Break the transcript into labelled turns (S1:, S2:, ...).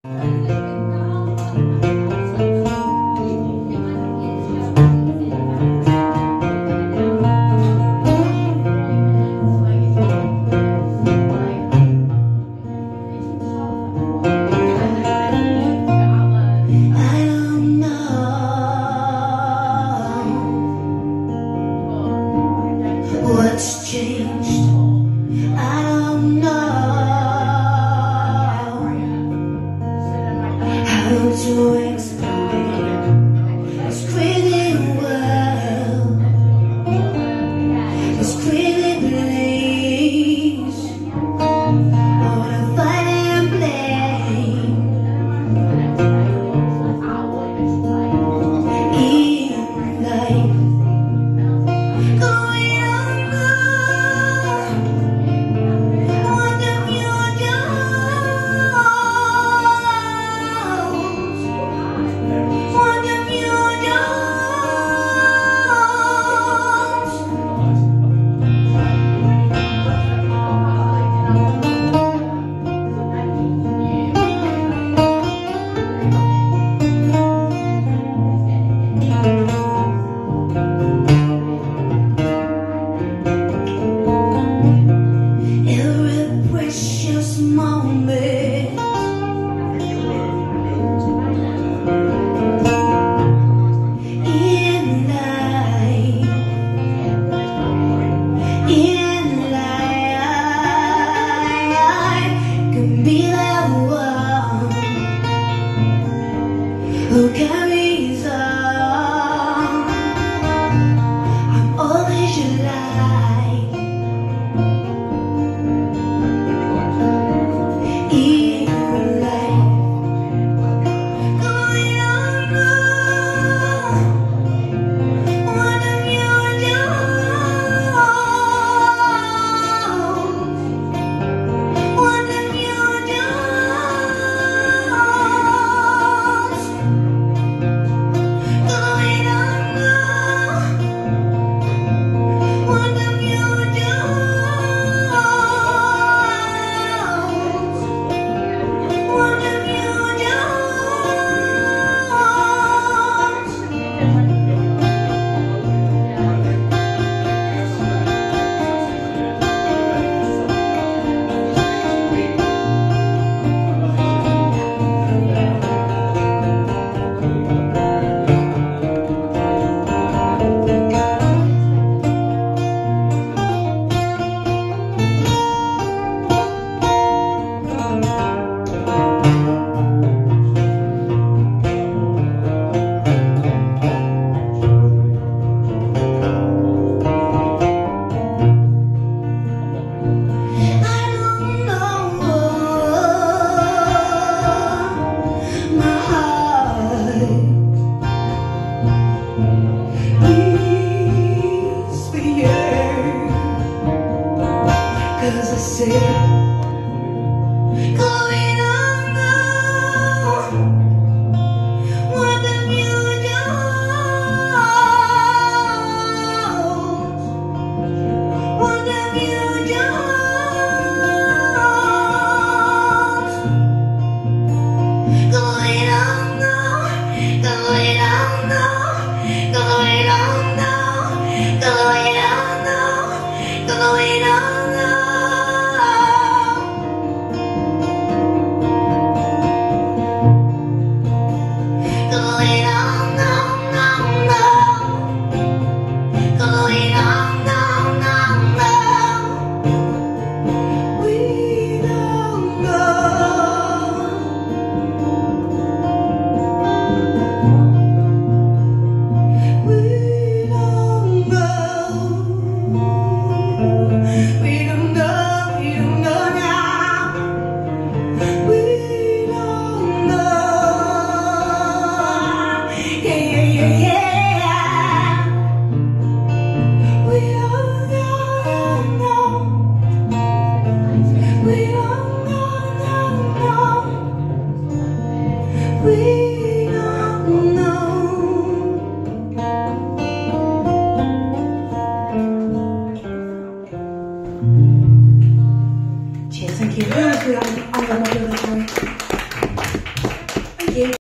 S1: What's changed? I don't know how to explain this crazy world, this crazy place. I wanna fight and blame in life. Who carries on? I'm always your light in your life. Going on, one of your jobs, one of your jobs. Going on, one of your jobs, one of your jobs. Cause I said, going on now, one of your jobs, one of your jobs. Going on now, going on now, going on now, going on now, going on now.
S2: 听。